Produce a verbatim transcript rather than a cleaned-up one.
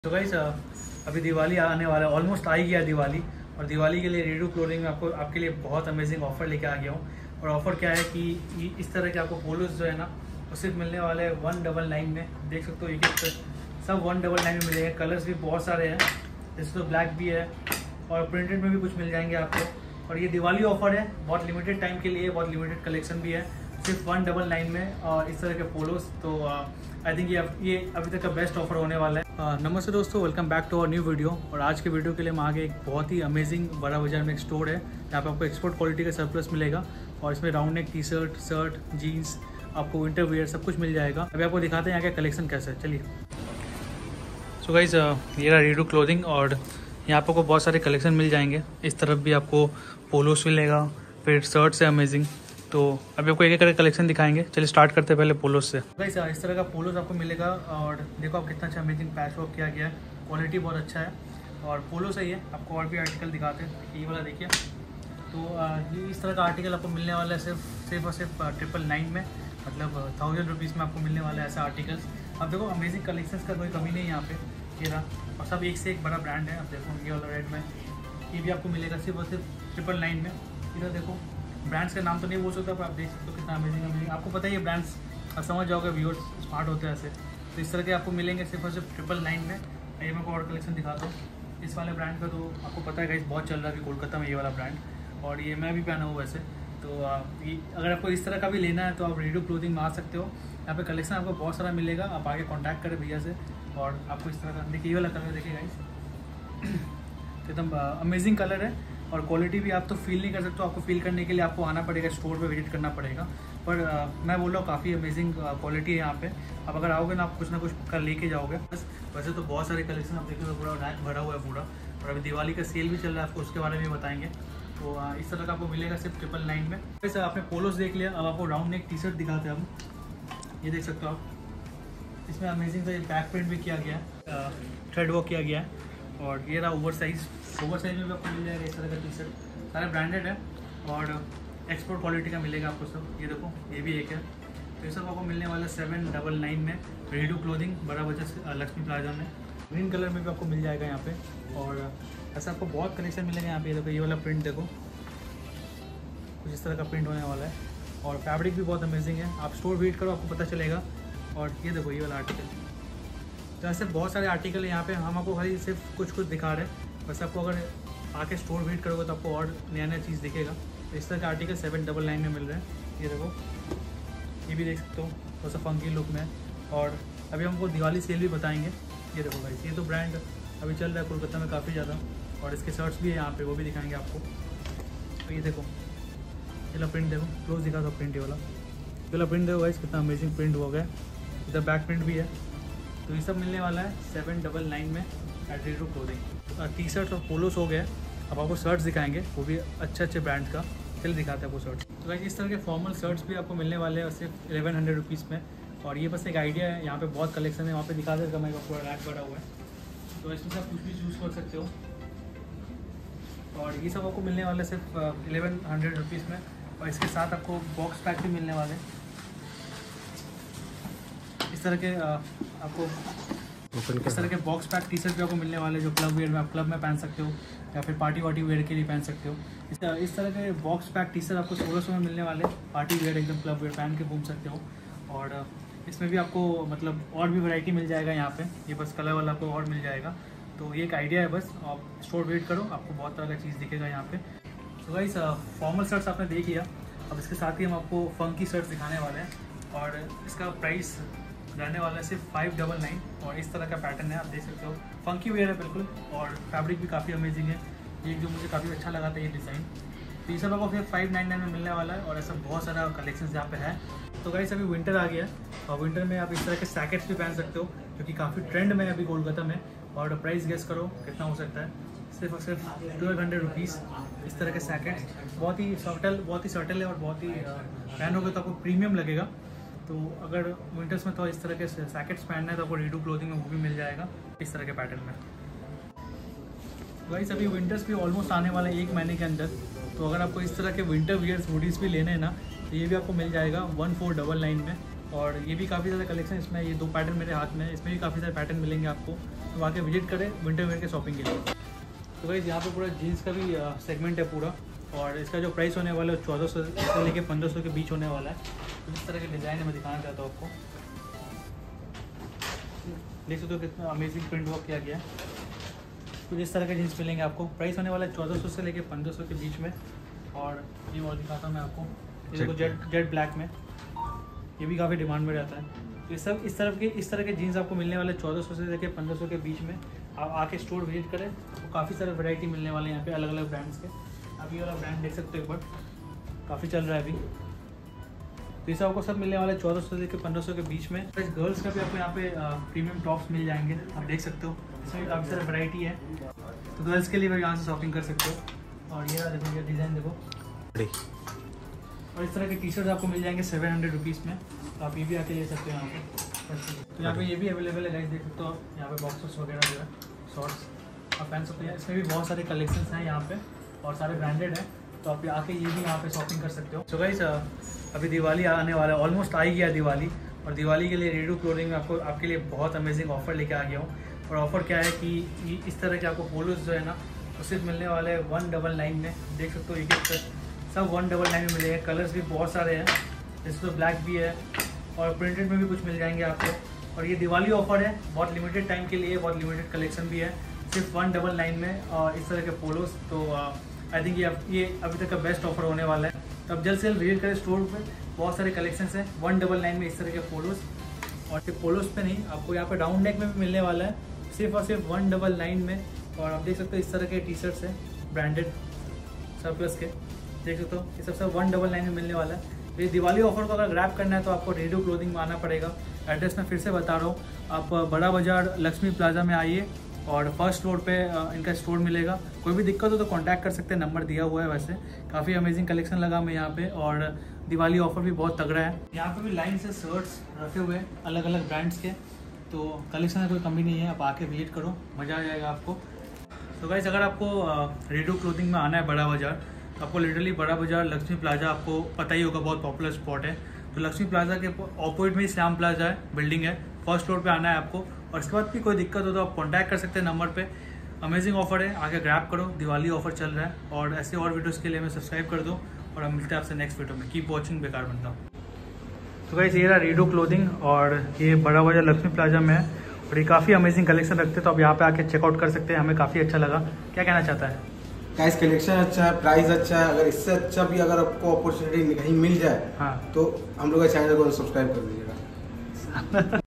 तो गाइस अभी दिवाली आने वाला है, ऑलमोस्ट आ ही गया दिवाली। और दिवाली के लिए रेडू क्लोथिंग में आपको आपके लिए बहुत अमेजिंग ऑफर लेके आ गया हूँ। और ऑफर क्या है कि इस तरह के आपको पोलोस जो है ना वो सिर्फ मिलने वाले हैं वन डबल नाइन में। देख सकते हो एक एक सब वन डबल नाइन में मिलेंगे। कलर्स भी बहुत सारे हैं, जैसे तो ब्लैक भी है और प्रिंटेड में भी कुछ मिल जाएंगे आपको। और ये दिवाली ऑफर है, बहुत लिमिटेड टाइम के लिए, बहुत लिमिटेड कलेक्शन भी है, सिर्फ वन डबल नाइन में और इस तरह के पोलोस। तो आई थिंक ये ये अभी तक का बेस्ट ऑफर होने वाला है। uh, नमस्ते दोस्तों, welcome back to our new video. और आज के वीडियो के लिए हम आगे एक बहुत ही अमेजिंग बड़ा बाजार में एक स्टोर है जहाँ पे आपको एक्सपोर्ट क्वालिटी का सरप्लस मिलेगा। और इसमें round neck T shirt, shirt, jeans, आपको विंटर वियर सब कुछ मिल जाएगा। अभी आपको दिखाते हैं यहाँ का कलेक्शन कैसा है, चलिए। सो गाइस ये रहा रेडू क्लोथिंग और यहाँ पे आपको बहुत सारे कलेक्शन मिल जाएंगे। इस तरफ भी आपको पोलोस मिलेगा, फिर शर्ट्स है अमेजिंग। तो अभी आपको एक एक करके कलेक्शन दिखाएंगे। चलिए स्टार्ट करते हैं पहले पोलोस से। गाइस इस तरह का पोलोस आपको मिलेगा और देखो आप कितना अच्छा अमेजिंग पैच वर्क किया गया है, क्वालिटी बहुत अच्छा है और पोलो सही है। आपको और भी आर्टिकल दिखाते हैं, ये वाला देखिए। तो ये इस तरह का आर्टिकल आपको मिलने वाला है सिर्फ सिर्फ और सिर्फ ट्रिपल नाइन में, मतलब थाउजेंड रुपीज़ में आपको मिलने वाला है ऐसा आर्टिकल्स। अब देखो अमेजिंग कलेक्शंस का कोई कमी नहीं है यहाँ पे, ये रहा। और सब एक से एक बड़ा ब्रांड है। अब देखो ये वाला रेड में ये भी आपको मिलेगा सिर्फ और सिर्फ ट्रिपल नाइन में। इधर देखो ब्रांड्स का नाम तो नहीं बोल सकता पर आप देख सकते हो कितना अमेजिंग अमेजिंग। आपको पता है ये ब्रांड्स आप समझ जाओगे, व्यूअर्स स्मार्ट होते हैं ऐसे। तो इस तरह के आपको मिलेंगे सिर्फ और सिर्फ ट्रिपल नाइन में। ये मैं को और कलेक्शन दिखाता हूँ इस वाले ब्रांड का। तो आपको पता है गाइस बहुत चल रहा है अभी कोलकाता में ये वाला ब्रांड, और ये मैं भी पहना हूँ वैसे। तो ये अगर आपको इस तरह का भी लेना है तो आप रेडू क्लोथिंग में आ सकते हो। यहाँ पे कलेक्शन आपको बहुत सारा मिलेगा, आप आगे कॉन्टैक्ट करें भैया से। और आपको इस तरह का देखिए, ये वाला कलर देखिए गाइस, एकदम अमेजिंग कलर है। और क्वालिटी भी आप तो फील नहीं कर सकते हो, आपको फील करने के लिए आपको आना पड़ेगा, स्टोर पे विजिट करना पड़ेगा। पर आ, मैं बोल रहा हूँ काफ़ी अमेजिंग क्वालिटी है यहाँ पे। आप अगर आओगे ना आप कुछ ना कुछ कर लेके जाओगे। बस वैसे तो बहुत सारे कलेक्शन आप देखोगे, पूरा रैक भरा हुआ है पूरा। और अभी दिवाली का सेल भी चल रहा है, आपको उसके बारे में बताएंगे। तो आ, इस तरह का आपको मिलेगा सिर्फ ट्रिपल नाइन में। वैसे आपने पोलोस देख लिया, अब आपको राउंड नेक टी शर्ट दिखाते हैं हम। ये देख सकते हो आप, इसमें अमेजिंग सा बैक प्रिंट भी किया गया है, थ्रेड वर्क किया गया है। और ये रहा ओवर साइज़, ओवर साइज में भी आपको मिल जाएगा इस तरह का टी शर्ट। सारे ब्रांडेड है और एक्सपोर्ट क्वालिटी का मिलेगा आपको सब। ये देखो ये भी एक है। तो ये सब आपको मिलने वाला है सेवन डबल नाइन में, रेडू क्लोथिंग, बड़ा बाजार लक्ष्मी प्लाजा में। ग्रीन कलर में भी आपको मिल जाएगा यहाँ पे। और ऐसा आपको बहुत कलेक्शन मिलेगा यहाँ पे। ये देखो ये वाला प्रिंट देखो, कुछ इस तरह का प्रिंट होने वाला है। और फैब्रिक भी बहुत अमेजिंग है, आप स्टोर विजिट करो आपको पता चलेगा। और ये देखो ये वाला आर्टिकल। तो ऐसे बहुत सारे आर्टिकल यहाँ पे हम आपको खाली सिर्फ कुछ कुछ दिखा रहे हैं। वैसे आपको अगर आके स्टोर विजिट करोगे तो आपको और नया नया चीज़ दिखेगा। तो इस तरह का आर्टिकल सेवन डबल नाइन में मिल रहे हैं। ये देखो ये भी देख सकते हो, थोड़ा सा फंकी लुक में। और अभी हमको दिवाली सेल भी बताएंगे। ये देखो भाई, ये तो ब्रांड अभी चल रहा है कोलकाता में काफ़ी ज़्यादा। और इसके शर्ट्स भी है यहाँ पर, वो भी दिखाएंगे आपको। तो ये देखो ये वाला प्रिंट देखो, क्लोज दिखा दो प्रिंट, ये वाला ये वाला प्रिंट देखो भाई, कितना अमेजिंग प्रिंट हो गया। इधर बैक प्रिंट भी है। तो ये सब मिलने वाला है सेवन डबल नाइन में at Redu clothing. T shirt और पोलोस हो गया। अब आपको शर्ट्स दिखाएंगे, वो भी अच्छे अच्छे ब्रांड का। चलिए दिखाते हैं आपको शर्ट्स। तो भाई इस तरह के फॉर्मल शर्ट्स भी आपको मिलने वाले हैं सिर्फ एलेवन हंड्रेड रुपीज़ में। और ये बस एक आइडिया है, यहाँ पे बहुत कलेक्शन है, वहाँ पे दिखा देगा मैं पूरा रैक बड़ा हुआ है। तो इसमें से आप कुछ भी चूज़ कर सकते हो। और ये सब आपको मिलने वाले सिर्फ एलेवन हंड्रेड रुपीज़ में। और इसके साथ आपको बॉक्स पैक भी मिलने वाले हैं इस तरह के। आपको इस तरह के बॉक्स पैक टी शर्ट भी आपको मिलने वाले, जो क्लब वेयर में आप क्लब में पहन सकते हो या फिर पार्टी वार्टी वेयर के लिए पहन सकते हो। इस इस तरह के बॉक्स पैक टी शर्ट आपको सोलह सौ में मिलने वाले, पार्टी वेयर एकदम क्लब वेयर पहन के घूम सकते हो। और इसमें भी आपको मतलब और भी वैरायटी मिल जाएगा यहाँ पे। ये बस कलर वाला आपको और मिल जाएगा। तो ये एक आइडिया है, बस आप स्टोर विजिट करो, आपको बहुत तरह का चीज़ दिखेगा यहाँ पे। तो गाइस फॉर्मल शर्ट्स आपने देख लिया, अब इसके साथ ही हम आपको फंकी शर्ट्स दिखाने वाले हैं। और इसका प्राइस रहने वाला है सिर्फ फाइव डबल नाइन। और इस तरह का पैटर्न है, आप देख सकते हो, फंकी वेयर है बिल्कुल। और फैब्रिक भी काफ़ी अमेजिंग है, ये जो मुझे काफ़ी अच्छा लगा था ये डिज़ाइन। तो ये सब आपको फिर फाइव नाइन नाइन में मिलने वाला है। और ऐसा बहुत सारा कलेक्शन यहाँ पे है। तो गाइस अभी विंटर आ गया है और विंटर में आप इस तरह के सैकेट्स भी पहन सकते हो, जो कि काफ़ी ट्रेंड में है अभी कोलकाता में। और प्राइस गेस करो कितना हो सकता है, सिर्फ और सिर्फ ट्वेल्व हंड्रेड रुपीज़। इस तरह के सैकेट्स बहुत ही सटल बहुत ही सटल है और बहुत ही पहनोगे तो आपको प्रीमियम लगेगा। तो अगर विंटर्स में तो इस तरह के सैकेट्स पहनना है तो आपको रेडू क्लोथिंग में वो भी मिल जाएगा इस तरह के पैटर्न में। गाइस अभी विंटर्स भी ऑलमोस्ट आने वाला है एक महीने के अंदर। तो अगर आपको इस तरह के विंटर वियर्स हुडीज़ भी लेने हैं ना, तो ये भी आपको मिल जाएगा वन फोर डबल नाइन में। और ये भी काफ़ी ज़्यादा कलेक्शन इसमें, ये दो पैटर्न मेरे हाथ में है, इसमें भी काफ़ी सारे पैटर्न मिलेंगे आपको। तो वहाँ के विजिट करें विंटर वेयर के शॉपिंग के लिए। तो भाई यहाँ पे पूरा जीन्स का भी सेगमेंट है पूरा, और इसका जो प्राइस होने वाला है चौदह सौ से लेके पंद्रह सौ के बीच होने वाला है। तो इस तरह के डिज़ाइन है, मैं दिखाना चाहता हूँ आपको। देख सकते हो कितना अमेजिंग प्रिंट वर्क किया गया है। तो इस तरह के जीन्स मिलेंगे आपको। प्राइस होने वाला है चौदह सौ से लेके पंद्रह सौ के बीच में। और ये और दिखाता हूँ मैं आपको, ये देखो जेट जेट ब्लैक में, ये भी काफ़ी डिमांड में रहता है। तो ये सब इस तरह के इस तरह के जीन्स आपको मिलने वाले चौदह सौ से लेके पंद्रह सौ के बीच में। आप आके स्टोर विजिट करें तो काफ़ी सारे वैरायटी मिलने वाले हैं यहाँ पे अलग अलग ब्रांड्स के। आप ये वाला ब्रांड देख सकते हो एक बार, काफ़ी चल रहा है अभी। तो ये सब आपको सब मिलने वाले चौदह सौ से लेकर पंद्रह सौ के बीच में। प्लस गर्ल्स का भी आपको यहाँ पे प्रीमियम टॉप्स मिल जाएंगे, आप देख सकते हो। इसमें काफ़ी सारी वैरायटी है, तो गर्ल्स के लिए भी यहाँ से शॉपिंग कर सकते हो। और ये देखो, ये डिज़ाइन देखो। और इस तरह के टी शर्ट आपको मिल जाएंगे सेवन हंड्रेड रुपीज़ में, तो आप ये भी आके ले सकते हो यहाँ पे। तो यहाँ पे ये भी अवेलेबल है गाइस, देख सकते हो। यहाँ पे बॉक्सेस वगैरह जो है, शॉर्ट्स आप पहन सकते हैं। इसमें भी बहुत सारे कलेक्शंस हैं यहाँ पे और सारे ब्रांडेड हैं, तो आप आके ये भी यहाँ पे शॉपिंग कर सकते हो। सो गाइस अभी दिवाली आने वाला है, ऑलमोस्ट आ ही गया दिवाली। और दिवाली के लिए रेडू क्लोथिंग में आपको आपके लिए बहुत अमेजिंग ऑफर लेके आ गया हूँ। और ऑफर क्या है कि इस तरह के आपको पोलोस जो है ना, वो सिर्फ मिलने वाले हैं वन डबल नाइन में। देख सकते हो, एक एक सब वन डबल नाइन में मिलेंगे। कलर्स भी बहुत सारे हैं, जैसे तो ब्लैक भी है और प्रिंटेड में भी कुछ मिल जाएंगे आपको। और ये दिवाली ऑफर है, बहुत लिमिटेड टाइम के लिए, बहुत लिमिटेड कलेक्शन भी है, सिर्फ वन डबल नाइन में। और इस तरह के पोलोस, तो आई थिंक ये ये अभी तक का बेस्ट ऑफर होने वाला है। तो अब जल्द से जल्द विजिट करें स्टोर पे, बहुत सारे कलेक्शंस हैं वन डबल नाइन में इस तरह के पोलोस। और सिर्फ पोलोस पे नहीं, आपको यहाँ पे डाउन नेक में भी मिलने वाला है, सिर्फ और सिर्फ वन डबल नाइन में। और आप देख सकते हो इस तरह के टी शर्ट्स हैं ब्रांडेड सरप्लस के, देख सकते हो। ये सब सब वन डबल नाइन में मिलने वाला है। ये दिवाली ऑफर को अगर ग्रैब करना है तो आपको रेडू क्लोथिंग में आना पड़ेगा। एड्रेस मैं फिर से बता रहा हूँ, आप बड़ा बाजार लक्ष्मी प्लाजा में आइए और फर्स्ट फ्लोर पे इनका स्टोर मिलेगा। कोई भी दिक्कत हो तो कांटेक्ट कर सकते हैं, नंबर दिया हुआ है। वैसे काफ़ी अमेजिंग कलेक्शन लगा मैं यहाँ पे, और दिवाली ऑफर भी बहुत तगड़ा है। यहाँ पे भी लाइन से शर्ट्स रखे हुए हैं अलग अलग ब्रांड्स के, तो कलेक्शन में कोई कमी नहीं है। आप आके विजिट करो, मज़ा आ जाएगा आपको। तो गाइस अगर आपको रेडू क्लोथिंग में आना है बड़ा बाजार, तो आपको लिटरली बड़ा बाजार लक्ष्मी प्लाजा, आपको पता ही होगा बहुत पॉपुलर स्पॉट है। तो लक्ष्मी प्लाजा के ऑपोजिट में ही श्याम प्लाजा है, बिल्डिंग है, फर्स्ट फ्लोर पे आना है आपको। और इसके बाद भी कोई दिक्कत हो तो आप कॉन्टैक्ट कर सकते हैं नंबर पे। अमेजिंग ऑफर है, आगे ग्रैब करो, दिवाली ऑफर चल रहा है। और ऐसे और वीडियोज़ के लिए हमें सब्सक्राइब कर दो, और हम मिलते हैं आपसे नेक्स्ट वीडियो में। कीप वॉचिंग बेकार बनता हूँ। तो गाइस ये रहा रेडू क्लोथिंग, और ये बड़ा बाजार लक्ष्मी प्लाजा में है, और ये काफ़ी अमेजिंग कलेक्शन रखते हैं। तो आप यहाँ पे आके चेकआउट कर सकते हैं, हमें काफ़ी अच्छा लगा। क्या कहना चाहता है? गाइस कलेक्शन अच्छा है, प्राइस अच्छा है। अगर इससे अच्छा भी अगर आपको अपॉर्चुनिटी कहीं मिल जाए, हाँ, तो हम लोग के चैनल को सब्सक्राइब कर दीजिएगा।